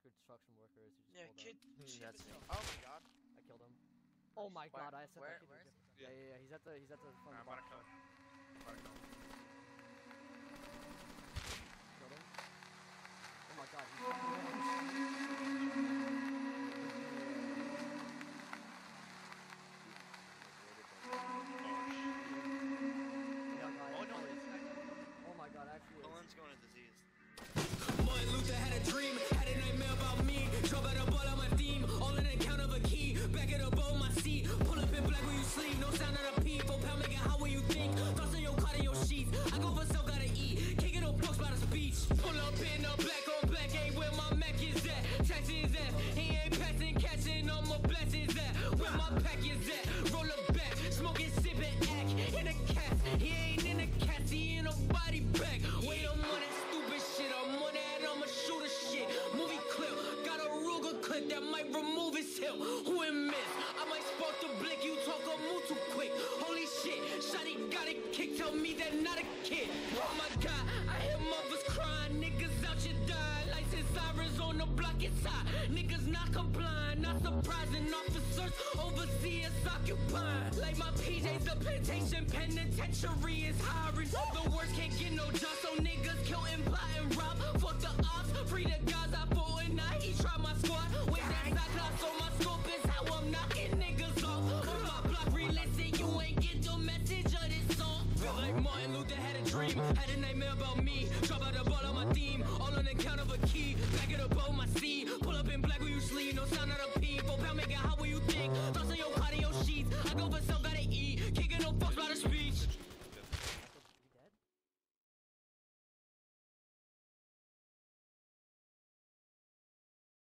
construction workers who just Yeah, pulled kid. up. Oh my god. I killed him. Oh my god, I said that kid. Where is he? Yeah. He's at the front. I'm about to kill him. Killed him. Oh my god. Oh my god, actually. Colin's going to disease. Martin Luther had a dream, had a nightmare about me. Drove out a ball on my theme, all in the count of a key. Back at the bow, my seat. Pull up in black when you sleep, no sound of a pee. 4 pound making how when you think. Thoughts on your car and your sheets. I go for so gotta eat. Kicking no books by the speech. Pull up in the black on black, ain't where my Mac is at. Texas at, he ain't passing, catching all my blessings at. Where my pack is at, roll up back, smoking, sipping, act in a cat. He ain't in a cat, he in a body bag. Wait, I'm on that stupid shit, I'm on that, I'ma shoot a shit. Movie clip, got a Ruger clip that might remove his hip. Who in miss? I might spark the blick, you talk or move too quick. Holy shit, Shotty got a kick, tell me that not a kid. Oh my god, I hear mothers crying, niggas out you die. License sirens on the block, it's hot. Niggas not complying, not surprising. Officers overseas occupying. Like my PJs, the plantation penitentiary is hiring. The worst can't get no job, so niggas kill and plot and rob. Fuck the ops, free the guys I fought and now he try my squad. Wait, that cyclops on my scope is how I'm knocking niggas off. On my block, re-listen, you ain't get the message of this song. Feel like Martin Luther had a dream, had a nightmare about me. Drop out the ball on my theme, all on the count of a key. Back of the bow, my seat. Pull up in black when you sleep, no sound of a pee. 4 pound making